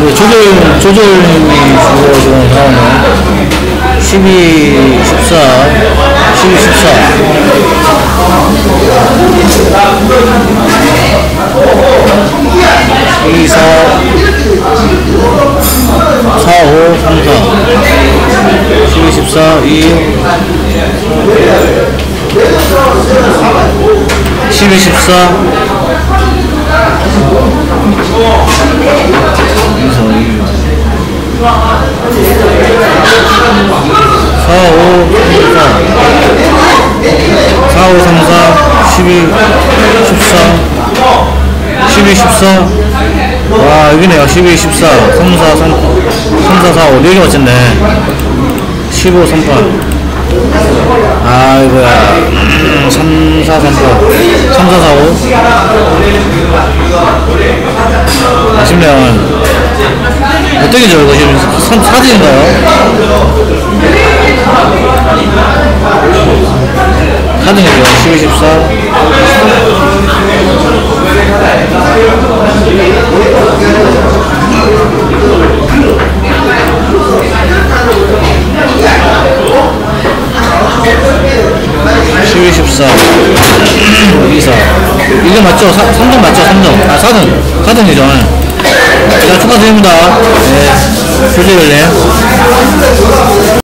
조절님이 주고 나오네. 12, 14, 12, 14. 2, 4, 4, 5, 3, 4. 12, 14, 2, 12, 14. 4, 5, 3, 4, 12, 14, 12, 14. 와, 여기네요. 12, 14, 3, 4, 3, 4, 4, 5. 4개 맞췄네. 15, 38. 아, 이거야. 3, 4, 3, 4. 3, 4, 4, 5. 아쉽네요. 어떻게죠, 이거 지금 사진인가요? 사진이죠. 12, 14. 12, 14. 2, 4. 이게 맞죠? 3등 맞죠? 3등. 아, 4등. 4등이죠. 자, 축하드립니다. 네. 조재열님.